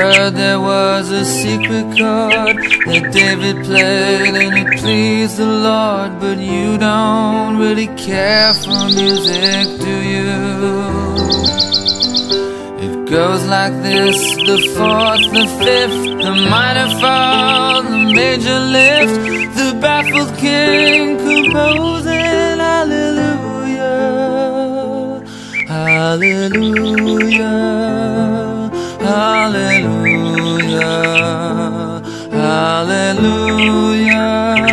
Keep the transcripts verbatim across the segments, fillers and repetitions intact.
heard there was a secret chord that David played and it pleased the Lord. But you don't really care for music, do you? It goes like this: the fourth, the fifth, the minor fall, the major lift, the baffled king composing hallelujah, hallelujah, hallelujah, hallelujah,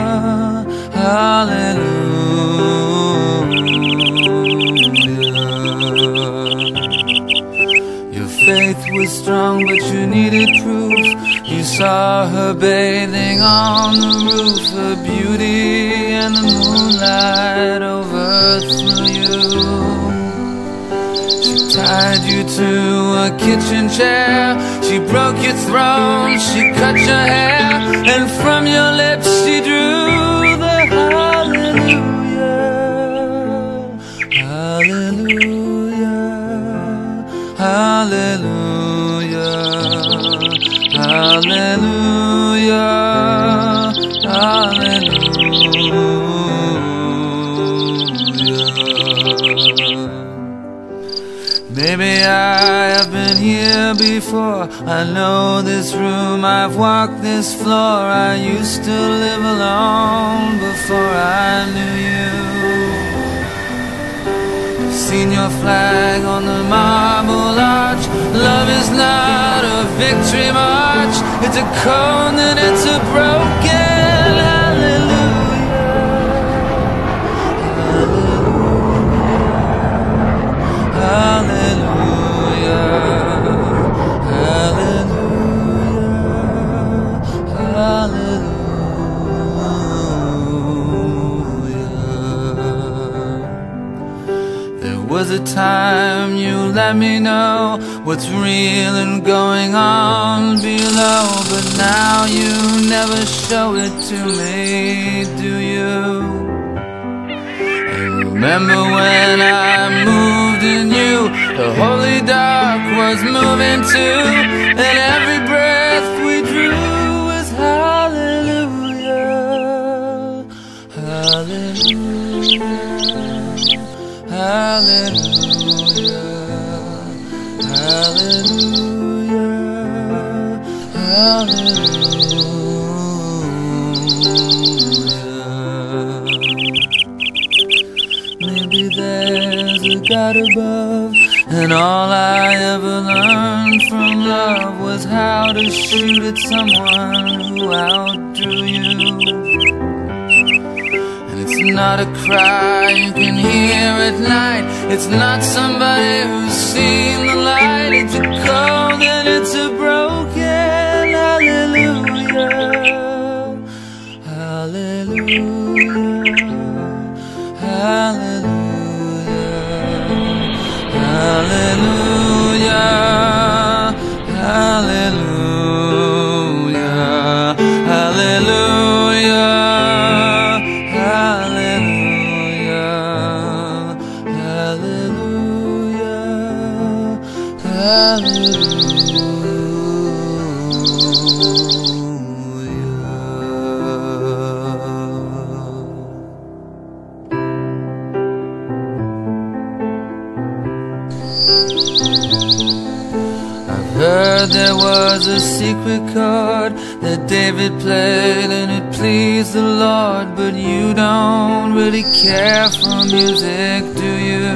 hallelujah. Your faith was strong, but you needed proof. You saw her bathing on the roof, her beauty and the moonlight overthrew you. She tied you to a kitchen chair, she broke your throne, she cut your hair, and from your lips she drew the hallelujah, hallelujah, hallelujah, hallelujah, hallelujah. Maybe I have been here before, I know this room, I've walked this floor. I used to live alone before I knew you. I've seen your flag on the marble arch. Love is not a victory march, it's a cold and it's a broken hallelujah, hallelujah, hallelujah, hallelujah. There was a time you let me know what's real and going on below, but now you never show it to me, do you? And remember when I moved in you, the holy dark was moving too, and every breath we drew was hallelujah, hallelujah, hallelujah, hallelujah, hallelujah. Maybe there's a God above, and all I ever learned from love was how to shoot at someone who outdrew you. And it's not a cry you can hear at night, it's not somebody who's seen the light. It's a cold and it's a broken hallelujah, hallelujah, hallelujah, hallelujah, hallelujah, hallelujah, hallelujah, hallelujah. I've heard there was a secret chord that David played and it pleased the Lord. But you don't really care for music, do you?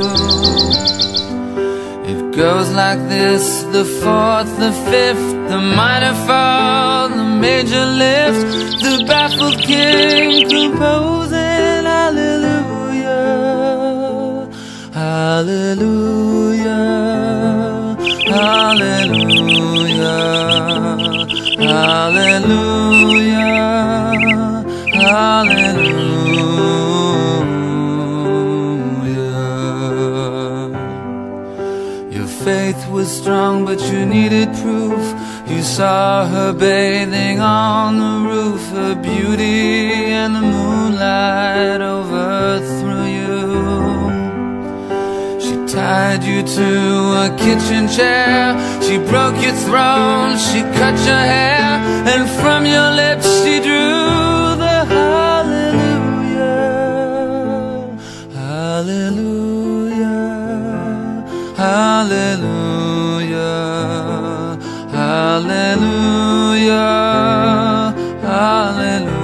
It goes like this: the fourth, the fifth, the minor fall, the major lift, the baffled king composing hallelujah, hallelujah, hallelujah, hallelujah, hallelujah. Your faith was strong, but you needed proof. You saw her bathing on the roof, her beauty and the moonlight overthrew you. She tied you to a kitchen chair. She broke your throne, she cut your hair, and from your lips she drew the hallelujah, hallelujah, hallelujah, hallelujah, hallelujah.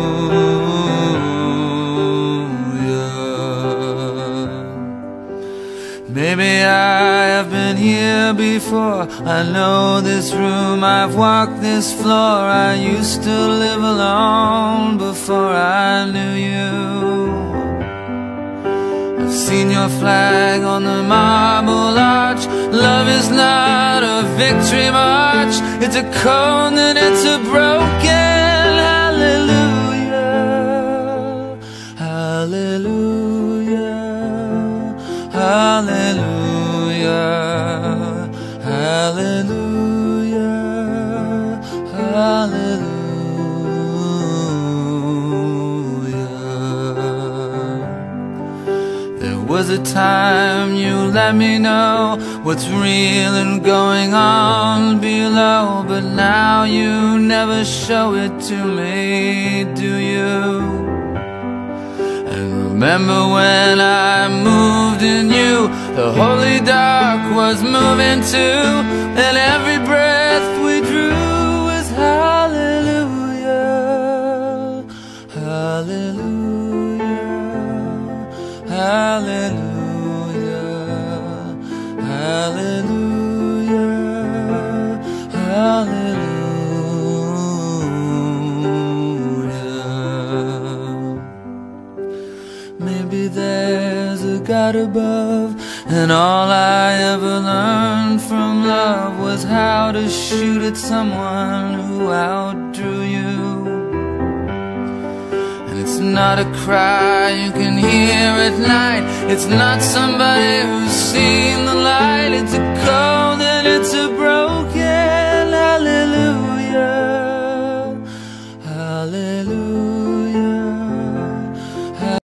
Maybe I have been here before. I know this room, I've walked this floor. I used to live alone before I knew you. I've seen your flag on the marble arch. Love is not a victory march. It's a cold and it's a broken hallelujah, hallelujah, hallelujah, hallelujah, hallelujah. There was a time you let me know what's real and going on below, but now you never show it to me, do you? Remember when I moved in you, the holy dark was moving too, and every breath we drew was hallelujah, hallelujah, hallelujah, hallelujah, hallelujah. Maybe there's a God above, and all I ever learned from love was how to shoot at someone who outdrew you. And it's not a cry you can hear at night. It's not somebody who's seen the light. It's a cold and it's a broken